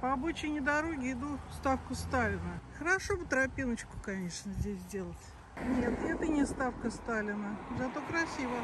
По обочине дороги иду в ставку Сталина. Хорошо бы тропиночку, конечно, здесь сделать. Нет, это не ставка Сталина, зато красиво.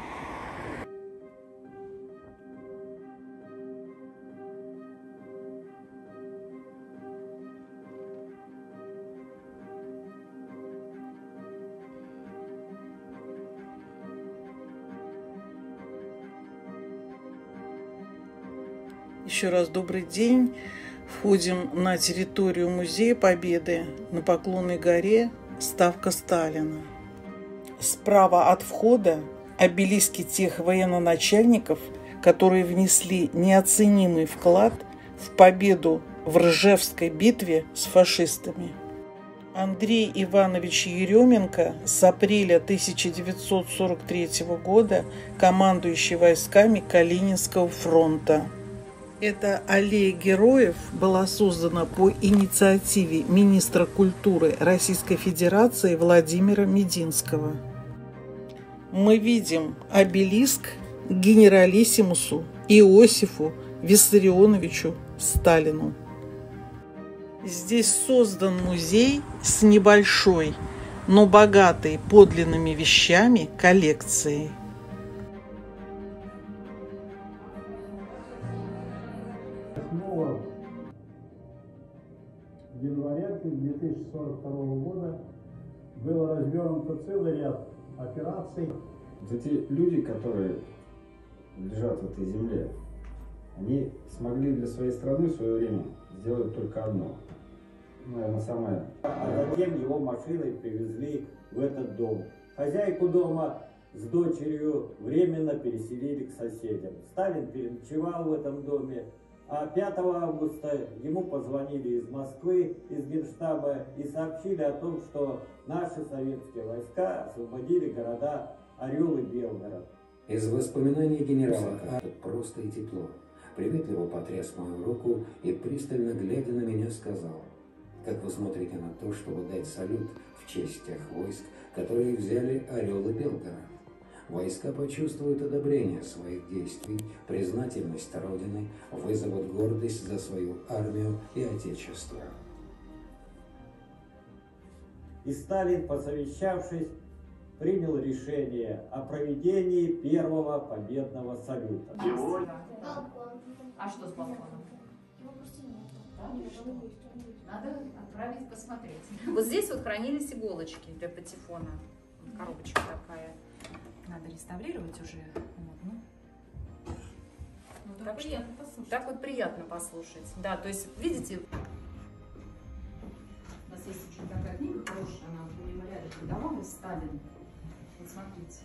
Еще раз добрый день. Входим на территорию Музея Победы на Поклонной горе, ставка Сталина. Справа от входа обелиски тех военноначальников, которые внесли неоценимый вклад в победу в Ржевской битве с фашистами. Андрей Иванович Еременко с апреля 1943 года командующий войсками Калининского фронта. Эта аллея героев была создана по инициативе министра культуры Российской Федерации Владимира Мединского. Мы видим обелиск генералиссимусу Иосифу Виссарионовичу Сталину. Здесь создан музей с небольшой, но богатой подлинными вещами коллекцией. Января 2042 года было развернуто целый ряд операций. Эти люди, которые лежат в этой земле, они смогли для своей страны в свое время сделать только одно. Наверное, самое. А затем его машиной привезли в этот дом. Хозяйку дома с дочерью временно переселили к соседям. Сталин переночевал в этом доме. А 5 августа ему позвонили из Москвы, из Генштаба, и сообщили о том, что наши советские войска освободили города Орел и Белгород. Из воспоминаний генерала просто и тепло. Приветливо потряс мою руку и, пристально глядя на меня, сказал: «Как вы смотрите на то, чтобы дать салют в честь тех войск, которые взяли Орел и Белгород? Войска почувствуют одобрение своих действий, признательность Родины, вызовут гордость за свою армию и Отечество». И Сталин, посовещавшись, принял решение о проведении первого победного салюта. А что с балконом? Надо отправить посмотреть. Вот здесь вот хранились иголочки для патефона. Коробочка такая. Надо реставрировать уже. Так, приятно послушать. Так вот приятно послушать. Да, то есть, видите, у нас есть очень такая книга хорошая, она в мемориале передавалась, Сталин. Вот смотрите.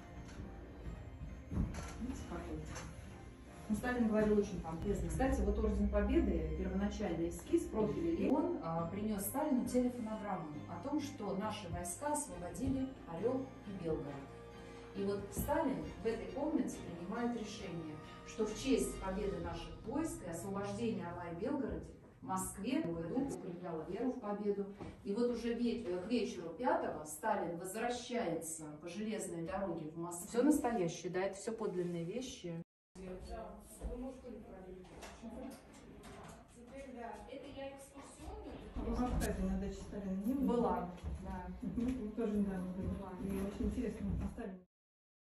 Видите, какой? Ну, Сталин говорил очень полезно. Кстати, вот Орден Победы, первоначальный эскиз, профиль, он принес Сталину телефонограмму о том, что наши войска освободили Орел и Белгород. И вот Сталин в этой комнате принимает решение, что в честь победы наших войск и освобождения Орла и Белгорода в Москве укрепляла веру в победу. И вот уже к вечеру 5-го Сталин возвращается по железной дороге в Москву. Все настоящее, да, это все подлинные вещи. Это я экскурсионную. В Рассказе на даче Сталина не было? Была, да. Тоже недавно была. И очень интересно поставили.